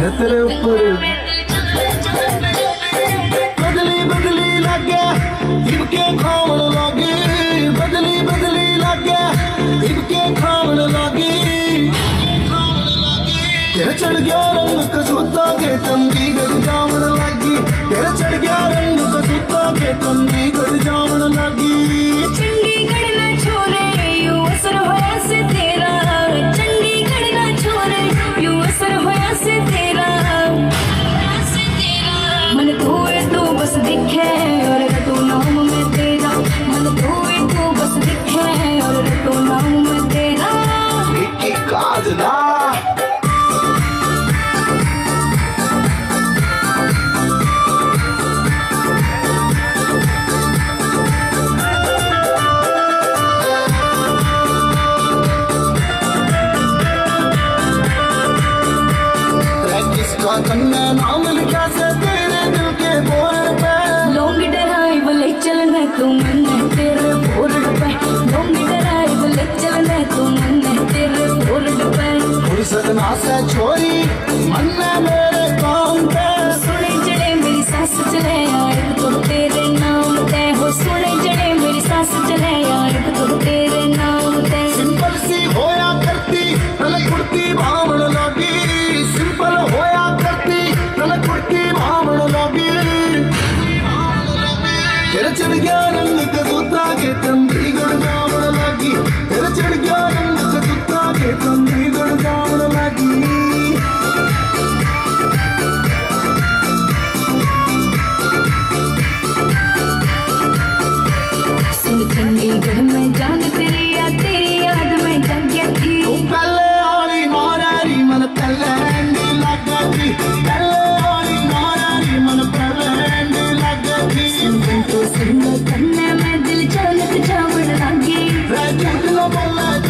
तेरे ऊपर बदली बदली लगे इनके खावन लगे, बदली बदली लगे इनके खावन लगे। तेरा चढ़ गया रंग कसूता के चंडीगढ़ जावन लगी, तेरा चढ़ गया रंग कसूता के चंडीगढ़ जावन लगी। चंडीगढ़ ना छोरे यू असर होया से तेरा, चंडीगढ़ ना छोरे यू असर होया से तेरा। मन तू बस दिखे और रटू नाम में तेरा, मन तू बस दिखे और रटू नाम में तेरा। एक काजला कन्या नाम लिखा से तेरे दिल के बोर्ड पे। लॉन्ग ड्राइव ले चलने तू मन तेरे बोर्ड पे, लॉन्ग ड्राइव ले चलने तू मन तेरे बोर्ड पे। सजना से छोरी मन में मेरे काम पे, सुने जड़े मेरी सास चले यार तो तेरे नाम ते हो, सुने जड़े मेरी सास चले यार तो तेरे नाम ते। सिंपल सी होया करती तले कुर्ती भावण लगी, सिंपल होया करती तले कुर्ती भावण लगी। तेरा चढ़ गया रंग कसूता के चंडीगढ़ जावन लगी, तेरा चढ़ गया रंग कसूता के चंडीगढ़ जावन लगी। चंडीगढ़ में जान तेरी याद में जागिया थी। तू पहले आली नारी मन पहले एंडी लगा थी, पहले आली नारी मन पहले एंडी लगा थी। सुन तो सुन कन्ने में दिल चलत जावड़ लगी, झूठ न बोले